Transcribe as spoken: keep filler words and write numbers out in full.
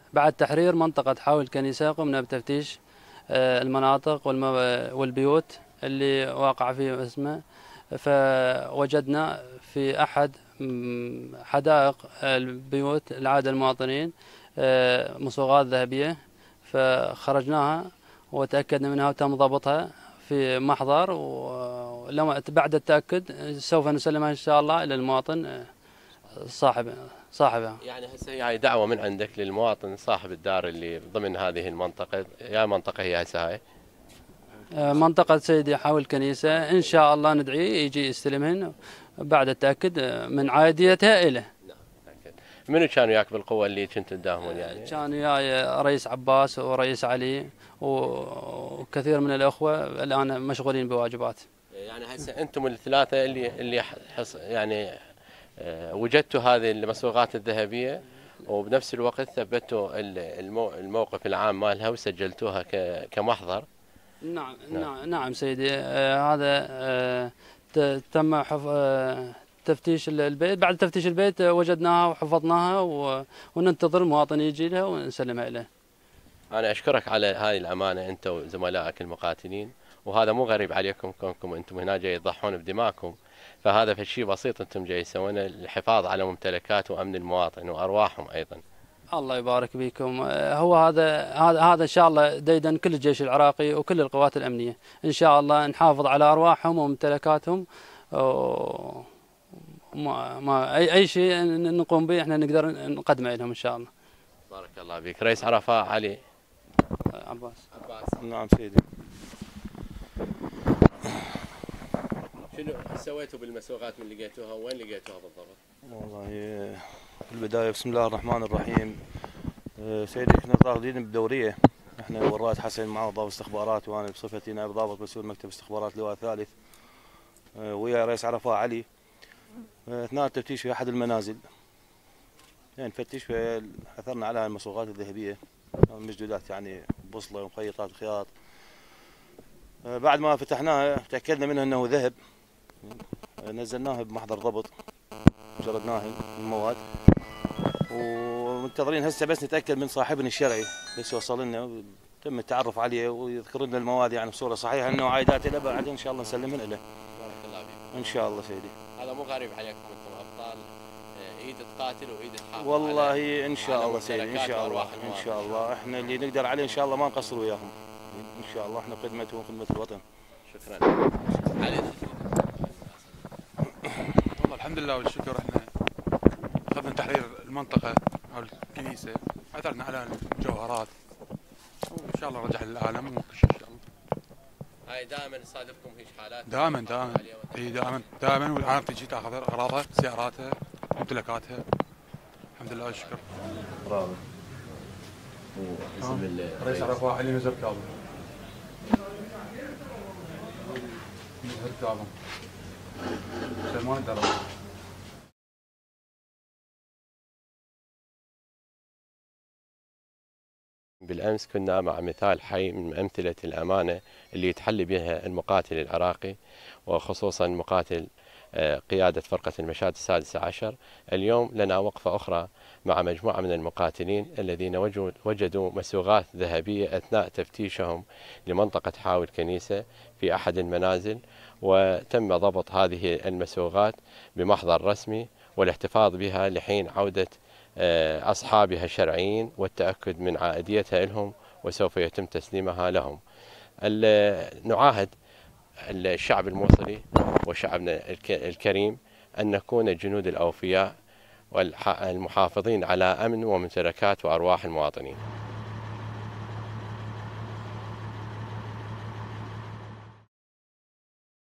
بعد تحرير منطقة حاول الكنيسة قمنا بتفتيش المناطق والبيوت اللي واقع فيه اسمه، فوجدنا في أحد حدائق البيوت العادة المواطنين مصوغات ذهبية، فخرجناها وتأكدنا منها وتم ضبطها في محضر، ولما بعد التأكد سوف نسلمها إن شاء الله إلى المواطن صاحب صاحبها. يعني هسه هي دعوة من عندك للمواطن صاحب الدار اللي ضمن هذه المنطقة، يا منطقة هي هسه هاي؟ منطقة سيدي حاول الكنيسة، إن شاء الله ندعيه يجي يستلمهن بعد التأكد من عائديتها إله. منو كان وياك بالقوة اللي كنت تداهمون يعني؟ كان وياي رئيس عباس ورئيس علي وكثير من الأخوة الآن مشغولين بواجبات. يعني هسه أنتم الثلاثة اللي اللي حص يعني وجدتوا هذه المصوغات الذهبية، وبنفس الوقت ثبتوا الموقف العام مالها وسجلتوها كمحضر. نعم نعم نعم سيدي. آه هذا آه تم آه تفتيش البيت، بعد تفتيش البيت وجدناها وحفظناها وننتظر المواطن يجي لها ونسلمها له. أنا أشكرك على هاي الأمانة أنت وزملائك المقاتلين، وهذا مو غريب عليكم كونكم أنتم هنا جاي تضحون بدماءكم، فهذا فشي بسيط أنتم جاي تسوونه للحفاظ على ممتلكات وأمن المواطن وأرواحهم أيضا. الله يبارك بكم. هو هذا هذا هذا ان شاء الله ديدن كل الجيش العراقي وكل القوات الامنيه، ان شاء الله نحافظ على ارواحهم وممتلكاتهم، وما ما اي اي شيء نقوم به احنا نقدر نقدمه لهم ان شاء الله. بارك الله بك. رئيس عرفاء علي عباس. عباس. نعم سيدي. شنو سويتوا بالمسوغات من لقيتوها وين لقيتوها بالضبط؟ والله في البدايه بسم الله الرحمن الرحيم. سيدي كنا طالبين بدوريه، احنا وراد حسن معه ضابط استخبارات وانا بصفتي نائب ضابط مسؤول مكتب استخبارات لواء ثالث ويا رئيس عرفاء علي، اثناء التفتيش في احد المنازل يعني نفتش في اثرنا على المصوغات الذهبيه المسدودات، يعني بوصله ومخيطات وخياط. بعد ما فتحناها تاكدنا منه انه ذهب، نزلناه بمحضر ضبط جردناه المواد ومنتظرين هسه بس نتاكد من صاحبنا الشرعي بس يوصل لنا تم التعرف عليه ويذكر لنا المواد يعني بصوره صحيحه انه عائدات له، بعدين ان شاء الله نسلمهن له. بارك الله فيك. ان شاء الله سيدي. هذا مو غريب عليكم انتم ابطال، ايد تقاتل وايد تحافظ. والله ان شاء الله سيدي ان شاء الله ان شاء الله احنا اللي نقدر عليه ان شاء الله ما نقصر وياهم ان شاء الله، احنا بخدمتهم وخدمه الوطن. شكرا. علي. والله الحمد لله والشكر، احنا اخذنا تحرير المنطقه او الكنيسه، عثرنا على المجوهرات وان شاء الله رجع للعالم وكل شيء ان شاء الله. هاي دائما تصادفكم هيك حالات؟ دائما دائما اي دائما دائما والعالم تجي تاخذ اغراضها سياراتها ممتلكاتها الحمد لله والشكر. برافو. واسم رئيس عرفاء علي نزل كاظم. نزل كاظم. سلمان الدرب. بالأمس كنا مع مثال حي من أمثلة الأمانة اللي يتحلي بها المقاتل العراقي، وخصوصا مقاتل قيادة فرقة المشاة السادسة عشر. اليوم لنا وقفة أخرى مع مجموعة من المقاتلين الذين وجدوا مسوغات ذهبية أثناء تفتيشهم لمنطقة حاول كنيسة في أحد المنازل، وتم ضبط هذه المسوغات بمحضر رسمي والاحتفاظ بها لحين عودة أصحابها الشرعيين والتأكد من عائديتها لهم، وسوف يتم تسليمها لهم. نعاهد الشعب الموصلي وشعبنا الكريم أن نكون الجنود الأوفياء والمحافظين على أمن وممتلكات وأرواح المواطنين.